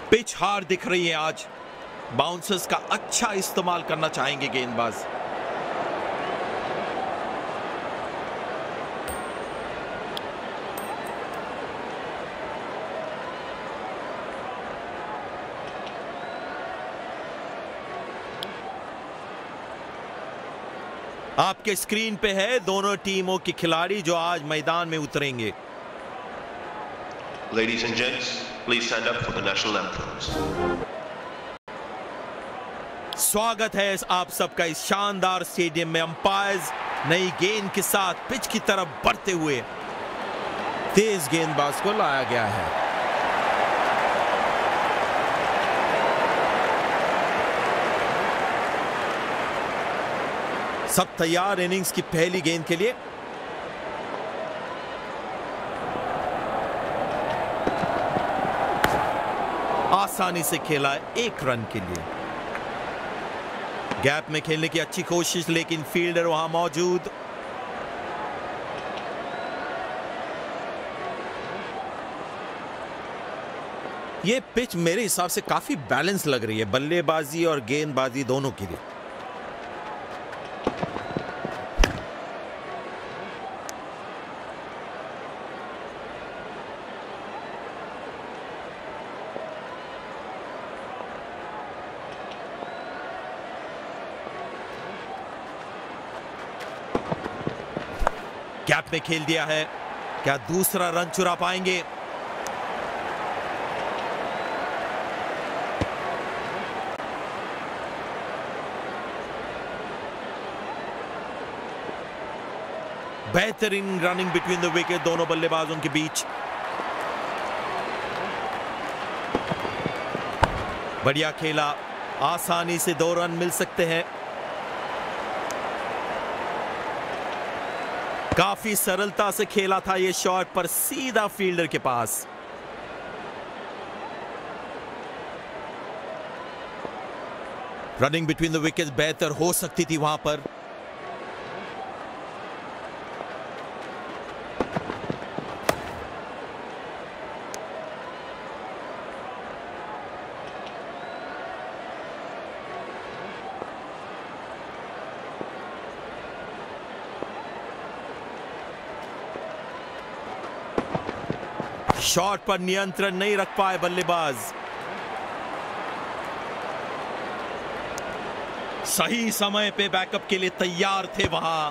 Pitch hard दिख रही है आज। बाउंसर्स का अच्छा इस्तेमाल करना चाहेंगे गेंदबाज। आपके स्क्रीन पे है दोनों टीमों के खिलाड़ी जो आज मैदान में उतरेंगे। Ladies and gents, please stand up for the national anthems. स्वागत है आप सबका इस शानदार स्टेडियम में। अंपायर्स नई गेंद के साथ पिच की तरफ बढ़ते हुए तेज गेंदबाज को लाया गया है। सब तैयार इनिंग्स की पहली गेंद के लिए। आसानी से खेला 1 रन के लिए। गैप में खेलने की अच्छी कोशिश, लेकिन फील्डर वहां मौजूद। यह पिच मेरे हिसाब से काफी बैलेंस लग रही है बल्लेबाजी और गेंदबाजी दोनों के लिए। गैप में खेल दिया है, क्या दूसरा रन चुरा पाएंगे? बेहतरीन रनिंग बिटवीन द विकेट दोनों बल्लेबाजों के बीच। बढ़िया खेला, आसानी से 2 रन मिल सकते हैं। काफी सरलता से खेला था यह शॉट, पर सीधा फील्डर के पास। रनिंग बिटवीन द विकेट्स बेहतर हो सकती थी वहां पर। शॉट पर नियंत्रण नहीं रख पाए बल्लेबाज। सही समय पे बैकअप के लिए तैयार थे वहां।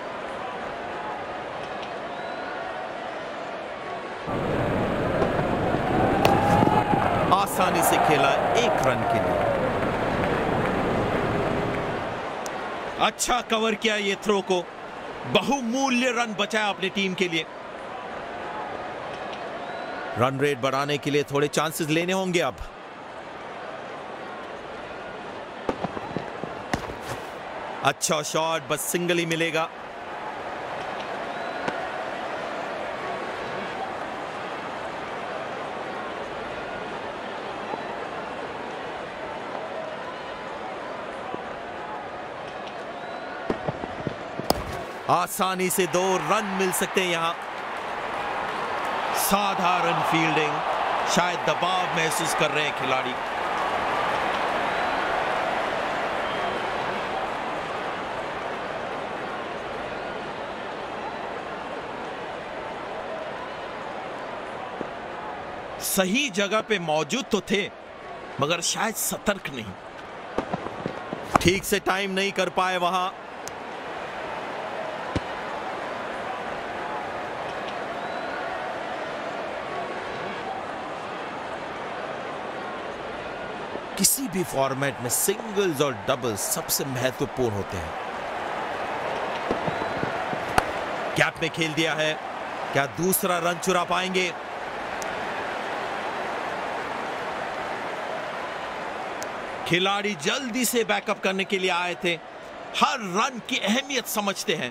आसानी से खेला 1 रन के लिए। अच्छा कवर किया ये थ्रो को, बहुमूल्य रन बचाया अपनी टीम के लिए। रन रेट बढ़ाने के लिए थोड़े चांसेस लेने होंगे अब। अच्छा शॉट, बस सिंगल ही मिलेगा। आसानी से 2 रन मिल सकते हैं यहां। साधारण फील्डिंग, शायद दबाव महसूस कर रहे हैं खिलाड़ी। सही जगह पे मौजूद तो थे, मगर शायद सतर्क नहीं। ठीक से टाइम नहीं कर पाए वहां। किसी भी फॉर्मेट में सिंगल्स और डबल्स सबसे महत्वपूर्ण होते हैं। गैप में खेल दिया है, क्या दूसरा रन चुरा पाएंगे? खिलाड़ी जल्दी से बैकअप करने के लिए आए थे, हर रन की अहमियत समझते हैं।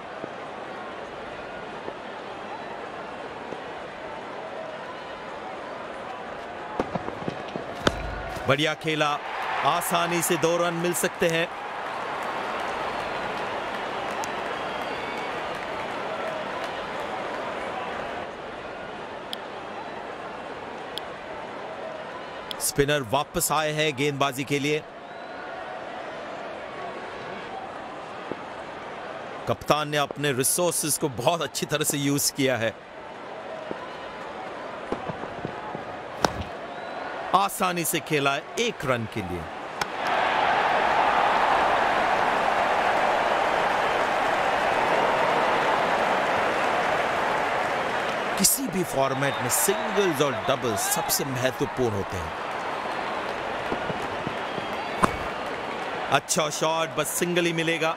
बढ़िया खेला, आसानी से 2 रन मिल सकते हैं। स्पिनर वापस आए हैं गेंदबाजी के लिए। कप्तान ने अपने रिसोर्सेज को बहुत अच्छी तरह से यूज किया है। आसानी से खेला है 1 रन के लिए। किसी भी फॉर्मेट में सिंगल्स और डबल्स सबसे महत्वपूर्ण होते हैं। अच्छा शॉट, बस सिंगल ही मिलेगा।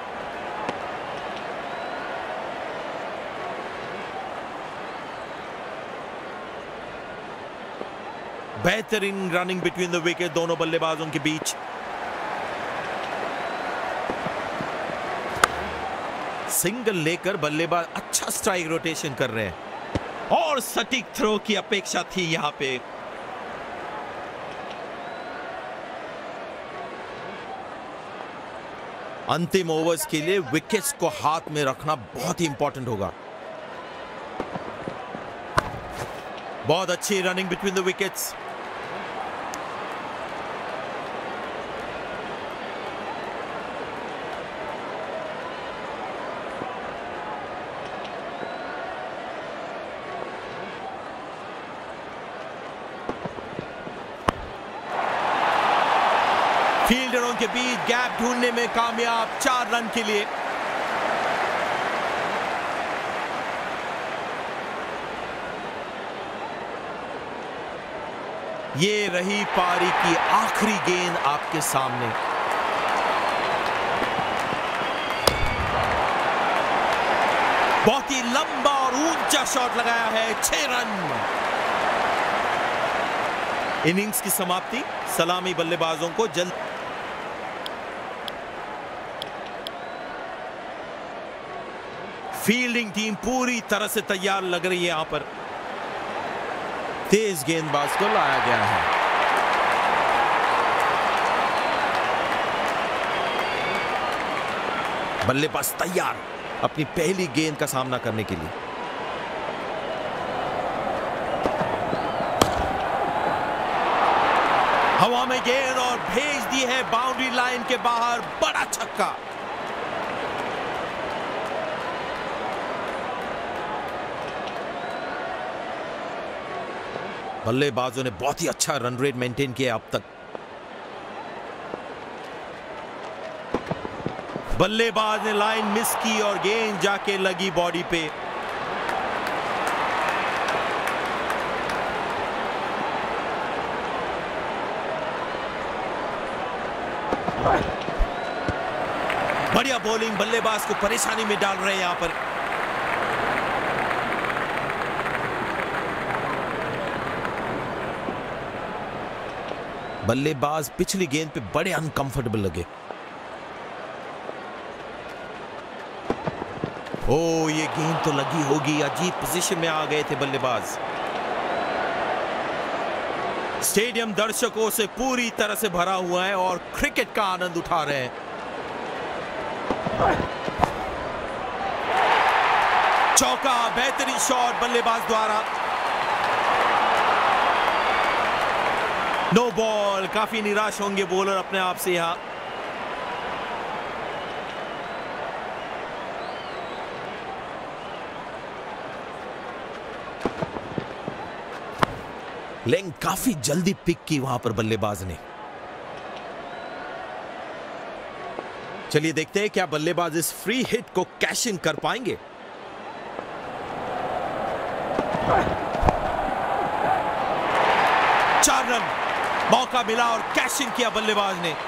बेहतरीन रनिंग बिटवीन द विकेट दोनों बल्लेबाजों के बीच। सिंगल लेकर बल्लेबाज अच्छा स्ट्राइक रोटेशन कर रहे हैं और सटीक थ्रो की अपेक्षा थी यहां पे। अंतिम ओवर्स के लिए विकेट्स को हाथ में रखना बहुत ही इंपॉर्टेंट होगा। बहुत अच्छी रनिंग बिटवीन द विकेट्स। फील्डरों के बीच गैप ढूंढने में कामयाब 4 रन के लिए। ये रही पारी की आखिरी गेंद आपके सामने। बहुत ही लंबा और ऊंचा शॉट लगाया है, 6 रन। इनिंग्स की समाप्ति। सलामी बल्लेबाजों को जल्द। फील्डिंग टीम पूरी तरह से तैयार लग रही है। यहां पर तेज गेंदबाज को लाया गया है। बल्लेबाज तैयार अपनी पहली गेंद का सामना करने के लिए। हवा में गेंद और भेज दी है बाउंड्री लाइन के बाहर। बड़ा छक्का। बल्लेबाजों ने बहुत ही अच्छा रन रेट मेंटेन किया अब तक। बल्लेबाज ने लाइन मिस की और गेंद जाके लगी बॉडी पे। बढ़िया बॉलिंग, बल्लेबाज को परेशानी में डाल रहे हैं यहां पर। बल्लेबाज पिछली गेंद पे बड़े अनकंफर्टेबल लगे। ओ, ये गेंद तो लगी होगी। अजीब पोजीशन में आ गए थे बल्लेबाज। स्टेडियम दर्शकों से पूरी तरह से भरा हुआ है और क्रिकेट का आनंद उठा रहे हैं। चौका, बेहतरीन शॉट बल्लेबाज द्वारा। No ball. काफी निराश होंगे बॉलर अपने आप से यहां। लेकिन काफी जल्दी पिक की वहां पर बल्लेबाज ने। चलिए देखते हैं क्या बल्लेबाज इस फ्री हिट को कैश इन कर पाएंगे। चार रन मौका मिला और कैश इन किया बल्लेबाज ने।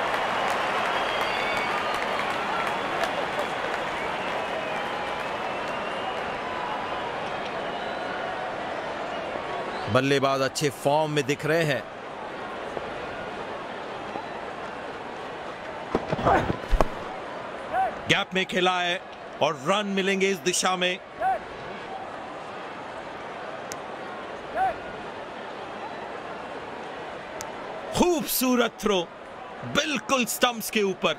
बल्लेबाज अच्छे फॉर्म में दिख रहे हैं। गैप में खेला है और रन मिलेंगे इस दिशा में। खूबसूरत थ्रो, बिल्कुल स्टंप्स के ऊपर।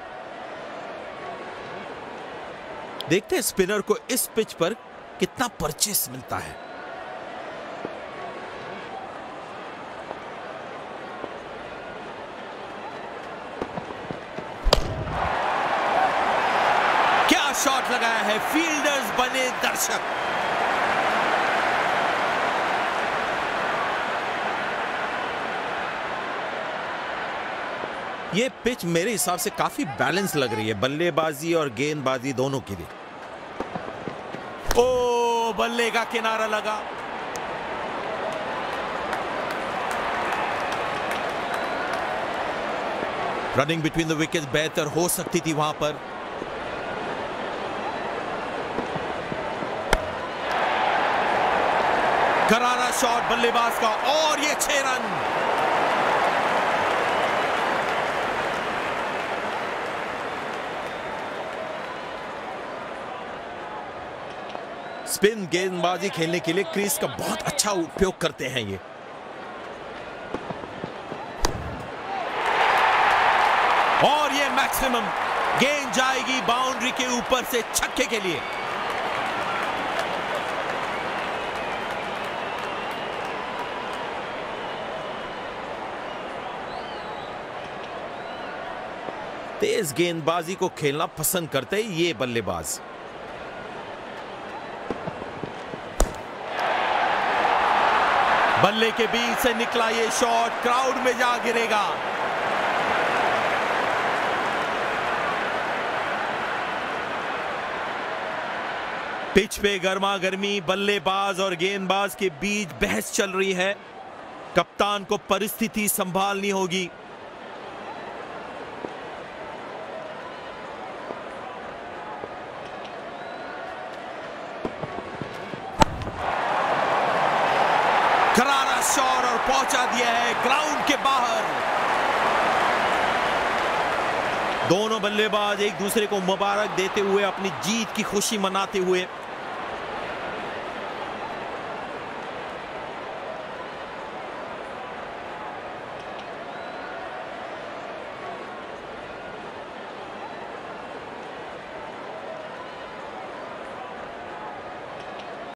देखते हैं स्पिनर को इस पिच पर कितना परचेस मिलता है। लगाया है, फील्डर्स बने दर्शक। ये पिच मेरे हिसाब से काफी बैलेंस लग रही है बल्लेबाजी और गेंदबाजी दोनों के लिए। ओ, बल्ले का किनारा लगा। रनिंग बिटवीन द विकेट्स बेहतर हो सकती थी वहां पर। करारा शॉट बल्लेबाज का और ये 6 रन। स्पिन गेंदबाजी खेलने के लिए क्रीज का बहुत अच्छा उपयोग करते हैं ये। और ये मैक्सिमम गेंद जाएगी बाउंड्री के ऊपर से छक्के के लिए। तेज गेंदबाजी को खेलना पसंद करते हैं ये बल्लेबाज। बल्ले के बीच से निकला ये शॉट क्राउड में जा गिरेगा। पिच पे गर्मा गर्मी बल्लेबाज और गेंदबाज के बीच बहस चल रही है। कप्तान को परिस्थिति संभालनी होगी। करारा शॉट और पहुंचा दिया है ग्राउंड के बाहर। दोनों बल्लेबाज एक दूसरे को मुबारक देते हुए अपनी जीत की खुशी मनाते हुए